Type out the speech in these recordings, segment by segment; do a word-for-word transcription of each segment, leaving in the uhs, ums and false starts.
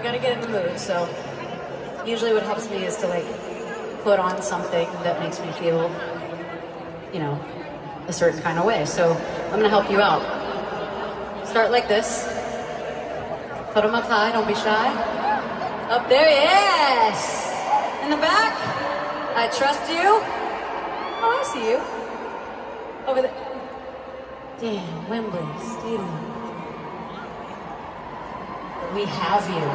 gotta get in the mood. So usually what helps me is to like put on something that makes me feel, you know, a certain kind of way. So I'm gonna help you out. Start like this. Put them up high, don't be shy. Up there, yes! In the back, I trust you. Oh, I see you. Over there. Damn, Wembley Stadium. We have you.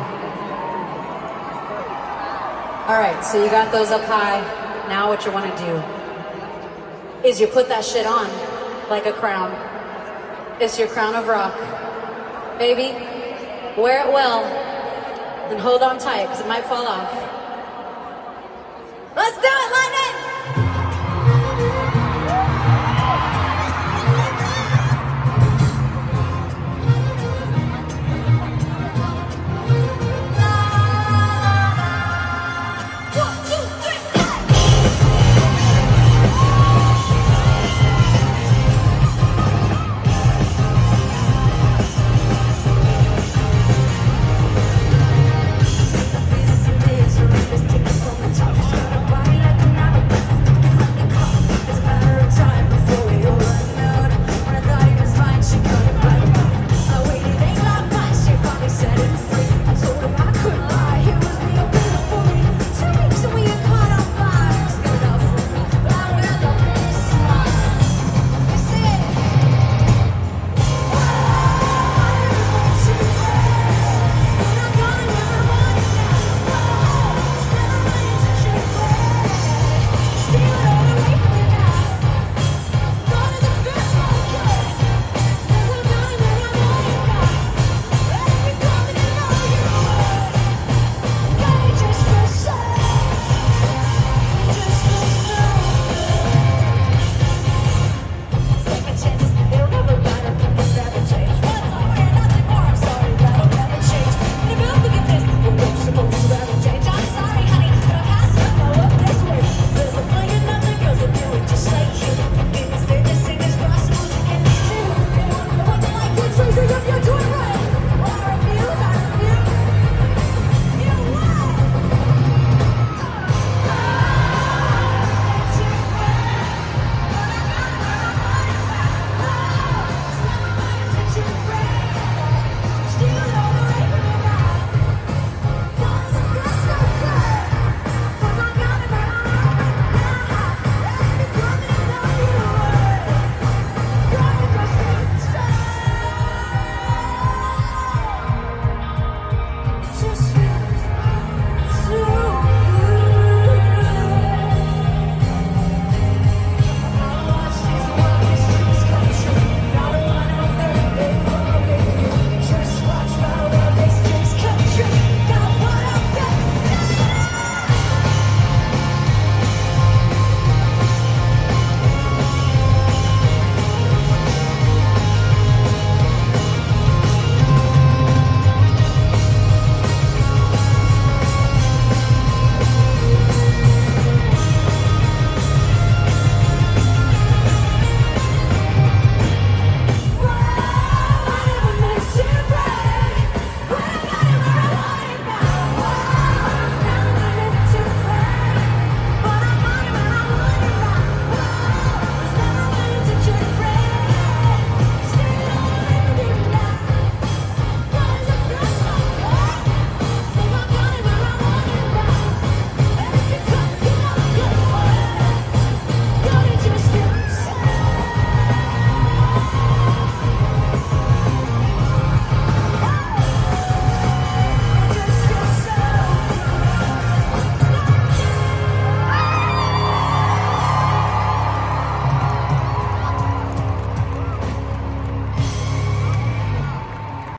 All right, so you got those up high. Now what you want to do is you put that shit on like a crown. It's your crown of rock. Baby, wear it well and hold on tight because it might fall off. Let's do it, Lightning!